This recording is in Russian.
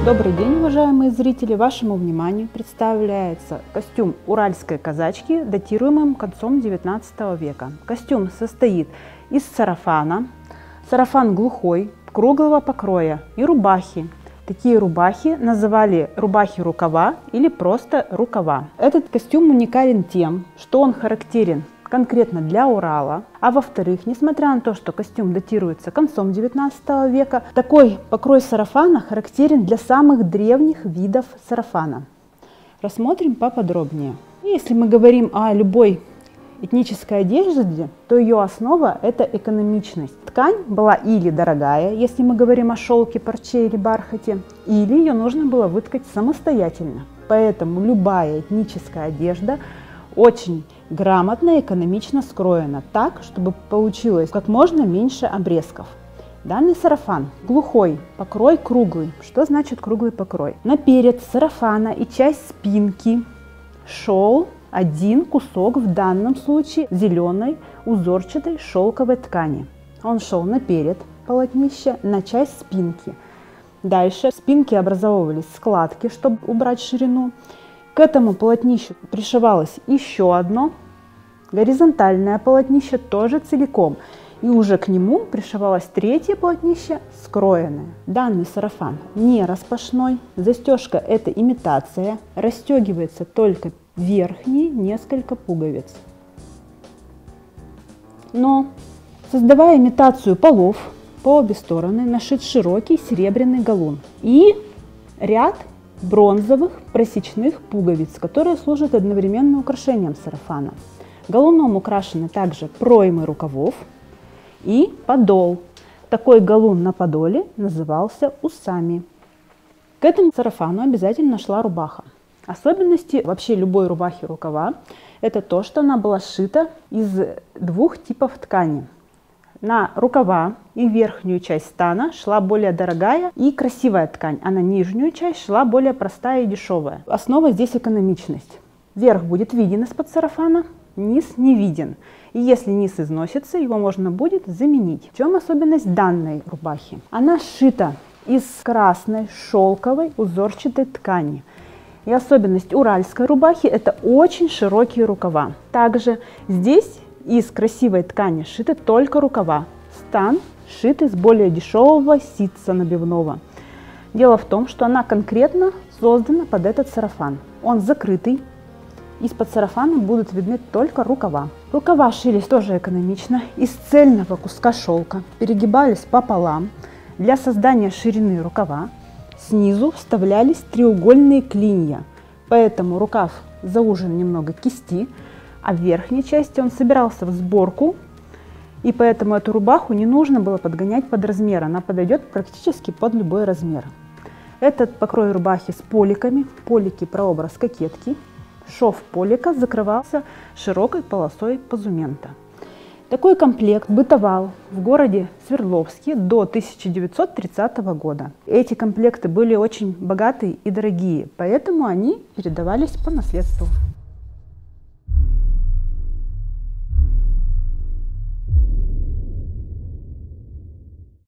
Добрый день, уважаемые зрители! Вашему вниманию представляется костюм уральской казачки, датируемым концом 19 века. Костюм состоит из сарафана, сарафан глухой, круглого покроя и рубахи. Такие рубахи называли рубахи-рукава или просто рукава. Этот костюм уникален тем, что он характерен конкретно для Урала, а во-вторых, несмотря на то, что костюм датируется концом 19 века, такой покрой сарафана характерен для самых древних видов сарафана. Рассмотрим поподробнее. Если мы говорим о любой этнической одежде, то ее основа – это экономичность. Ткань была или дорогая, если мы говорим о шелке, парче или бархате, или ее нужно было выткать самостоятельно. Поэтому любая этническая одежда очень грамотно и экономично скроена так, чтобы получилось как можно меньше обрезков. Данный сарафан глухой, покрой круглый. Что значит круглый покрой? Наперед сарафана и часть спинки шел один кусок, в данном случае зеленой узорчатой шелковой ткани. Он шел наперед полотнища, на часть спинки. Дальше в спинке образовывались складки, чтобы убрать ширину. К этому полотнищу пришивалось еще одно горизонтальное полотнище, тоже целиком. И уже к нему пришивалось третье полотнище, скроенное. Данный сарафан не распашной, застежка – это имитация, расстегивается только верхние несколько пуговиц. Но, создавая имитацию полов, по обе стороны нашит широкий серебряный галун и ряд бронзовых просечных пуговиц, которые служат одновременно украшением сарафана. Галуном украшены также проймы рукавов и подол. Такой галун на подоле назывался усами. К этому сарафану обязательно шла рубаха. Особенности вообще любой рубахи рукава – это то, что она была сшита из двух типов ткани. На рукава и верхнюю часть стана шла более дорогая и красивая ткань, а на нижнюю часть шла более простая и дешевая. Основа здесь экономичность. Верх будет виден из-под сарафана, низ не виден. И если низ износится, его можно будет заменить. В чем особенность данной рубахи? Она сшита из красной шелковой узорчатой ткани. И особенность уральской рубахи – это очень широкие рукава. Также здесь из красивой ткани сшиты только рукава. Стан сшит из более дешевого ситца набивного. Дело в том, что она конкретно создана под этот сарафан. Он закрытый. Из-под сарафана будут видны только рукава. Рукава шились тоже экономично, из цельного куска шелка, перегибались пополам. Для создания ширины рукава снизу вставлялись треугольные клинья, поэтому рукав заужен немного к кисти, а в верхней части он собирался в сборку, и поэтому эту рубаху не нужно было подгонять под размер, она подойдет практически под любой размер. Этот покрой рубахи с поликами, полики прообраз кокетки. Шов полика закрывался широкой полосой позумента. Такой комплект бытовал в городе Свердловске до 1930 года. Эти комплекты были очень богатые и дорогие, поэтому они передавались по наследству.